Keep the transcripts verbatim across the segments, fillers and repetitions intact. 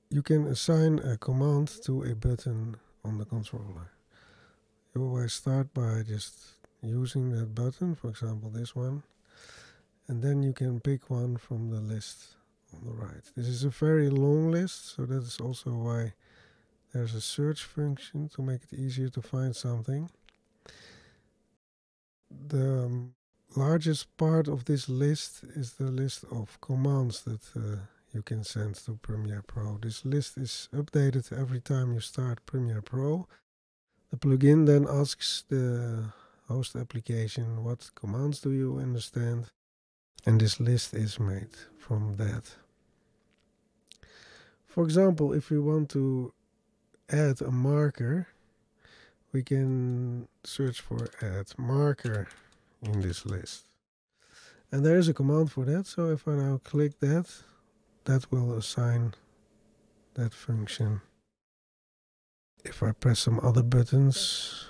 you can assign a command to a button on the controller. You always start by just using that button, for example this one, and then you can pick one from the list on the right. This is a very long list, so that is also why there's a search function to make it easier to find something. The um, largest part of this list is the list of commands that uh, you can send to Premiere Pro. This list is updated every time you start Premiere Pro. The plugin then asks the host application, what commands do you understand? And this list is made from that. For example, if we want to add a marker, we can search for add marker in this list. And there is a command for that, so if I now click that, that will assign that function. If I press some other buttons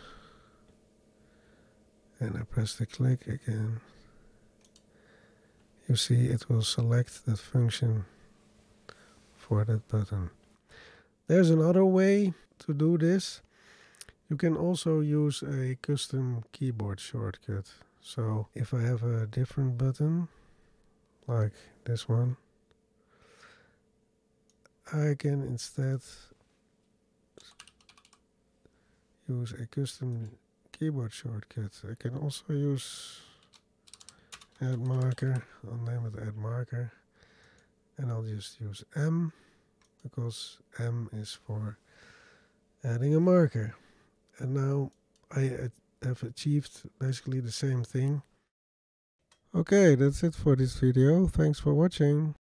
and I press the click again, you see it will select that function for that button. There's another way to do this. You can also use a custom keyboard shortcut. So if I have a different button, like this one, I can instead use a custom keyboard shortcut. I can also use add marker. I'll name it add marker. And I'll just use M, because M is for adding a marker. And now I have achieved basically the same thing. Okay, that's it for this video. Thanks for watching.